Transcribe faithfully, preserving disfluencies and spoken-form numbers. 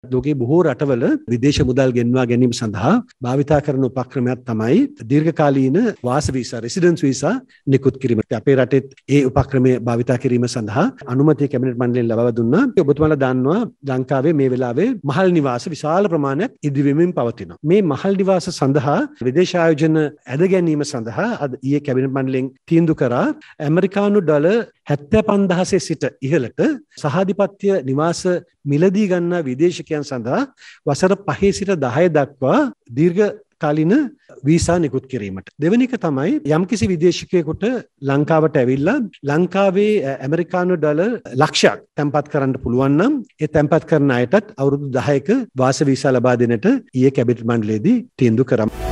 ලෝකයේ බොහෝ රටවල විදේශ මුදල් ගෙන්වා ගැනීම සඳහා භාවිතා කරන උපක්‍රමයක් තමයි දීර්ඝකාලීන වාස වීසා රෙසිඩන්ස් වීසා නිකුත් කිරීම. අපේ රටෙත් ඒ උපක්‍රමය භාවිතා කිරීම සඳහා අනුමැතිය කැබිනට් මණ්ඩලයෙන් ලබා දුන්නා. ඔබතුමාලා දන්නවා ලංකාවේ මේ වෙලාවේ මහල් නිවාස විශාල ප්‍රමාණයක් ඉදිරිවෙමින් පවතිනවා. මේ මහල් නිවාස සඳහා විදේශ ආයෝජන ඇද ගැනීම සඳහා අද ඊයේ කැබිනට් මණ්ඩලයෙන් තීන්දුව කරා ඇමරිකානු ඩොලර් හැත්තෑ පන්දාහසේ සිට ඉහළට සහාධිපත්‍ය නිවාස මිලදී ගන්නා විදේශිකයන් සඳහා වසර පහේ සිට දහය දක්වා දීර්ඝ කාලින වීසා නිකුත් කිරීමට. දෙවෙනි එක තමයි යම්කිසි විදේශිකයෙකුට ලංකාවට ඇවිල්ලා ලංකාවේ ඇමරිකානු ඩොලර් ලක්ෂයක් තැන්පත් කරන්න පුළුවන් නම් ඒ තැන්පත් කරන අයටත් අවුරුදු දහයක වාස වීසා ලබා දෙන්නට ඊයේ කැබිනට් මණ්ඩලයේදී තීන්දුව කරා.